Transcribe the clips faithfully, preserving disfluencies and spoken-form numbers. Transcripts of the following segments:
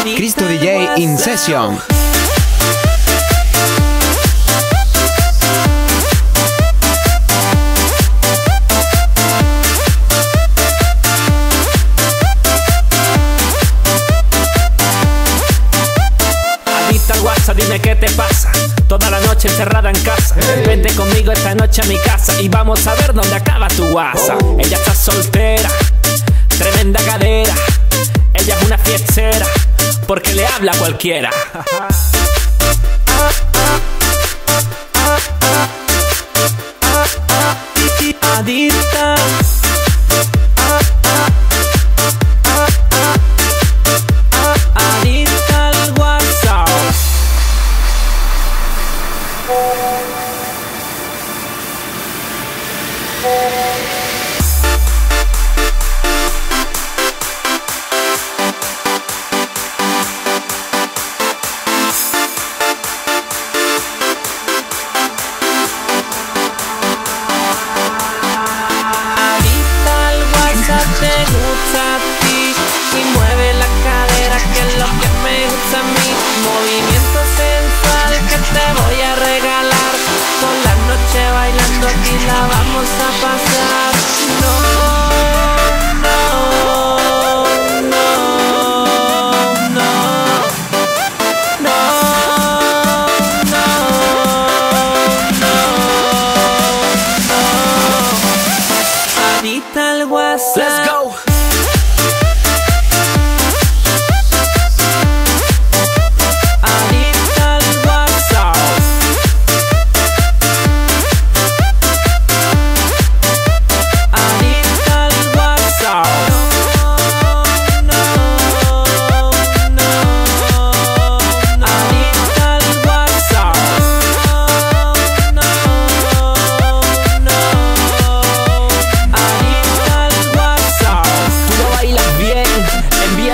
Cristo D J in session. Dime qué te pasa, toda la noche encerrada en casa. Hey. Vente conmigo esta noche a mi casa y vamos a ver dónde acaba tu guasa. Oh. Ella está soltera, tremenda cadera. Ella es una fiestera, porque le habla a cualquiera. Adicta. Te gusta a ti y mueve la cadera, que es lo que me gusta a mí. Movimiento sensual que te voy a regalar. Toda la noche bailando aquí la vamos a pasar. No, no, no, no, no, no, no. Adicta al WhatsApp. Let's go.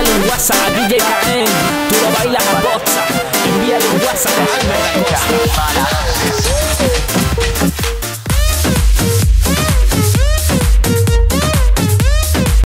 A D J Kaen, tú lo bailas a boxa. Envíale un WhatsApp a Alma.